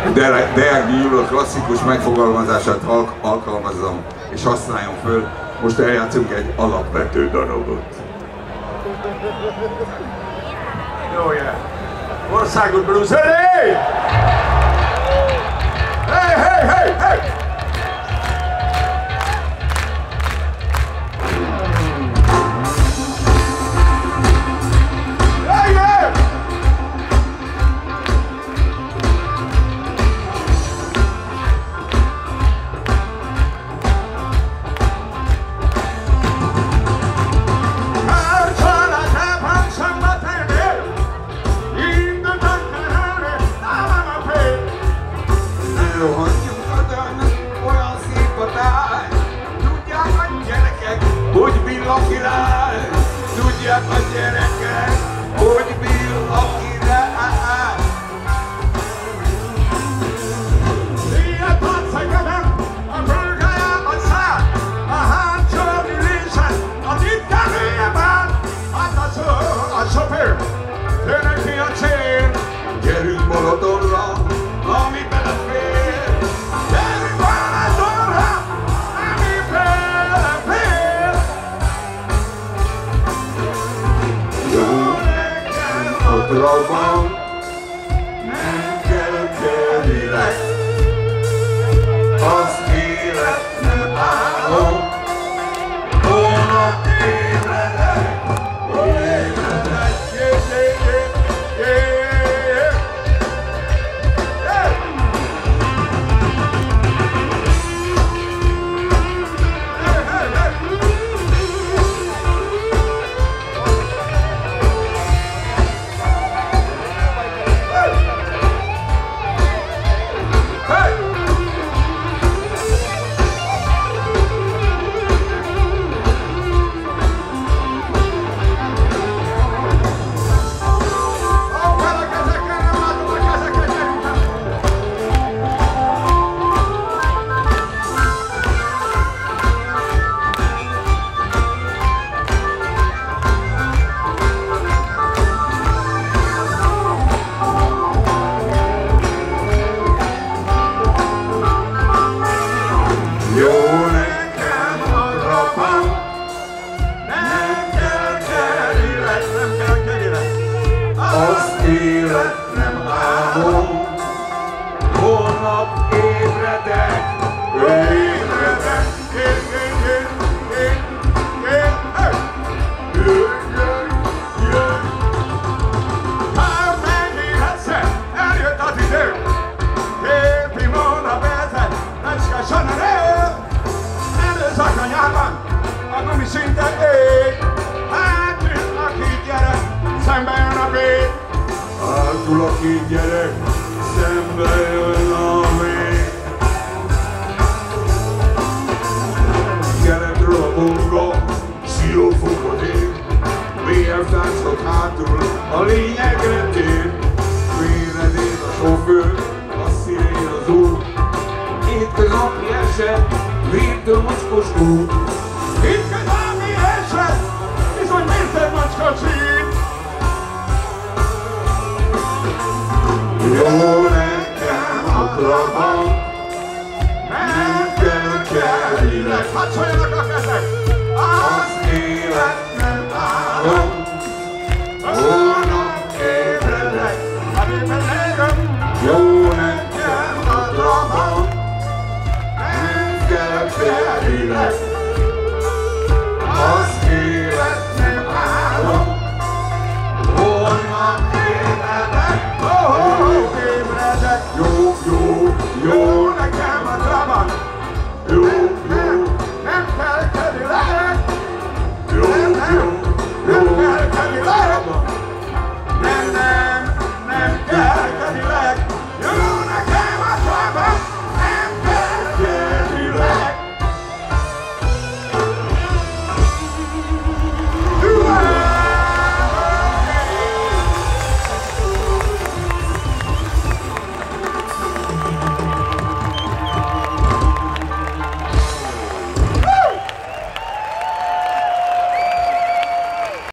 Deák Gyula klasszikus megfogalmazását alkalmazzam és használjam föl. Most eljátszunk egy alapvető darabot. Jó, yeah. Országút blues, hey! Hey, hey, hey, hey! Tudják a gyerekek, hogy bill a király. Ilyen tatszegedem, a bőgájában száll, a hátsó ülésen, a titkán hülyeben, hát a sofőr, jönnek ki a cél. Gyerünk Balatonra, ami belefér. Gyerünk Balatonra, ami belefér. Otthonban nem kell Cadillac, az élet nem álom, holnap ébredek, ébredek. Az élet nem álmom, holnap ébredek, ébredek. Már megint egyszer eljött az idő, két pillanat vezet, lecskesen a rél. Előzak a nyárban, a gumiszinten ég, hátul a két gyerek, szembe jön a vég. Hátul a két gyerek, szembe jön a vég. Keretről a bonga, szilófokot ér, BF táncot hátul, a lényegre tér. Véredél a sofőr, a szirén az úr, hétköznapi eset, védtől mocskos út. Hétköznapi eset, bizony mérted macska csíp. Jó nekem a Trabant, nem kell Cadillac, Hadd szóljanak a kezek! az élet nem álom, holnap ébredek. Jó nekem a Trabant, nem kell Cadillac, az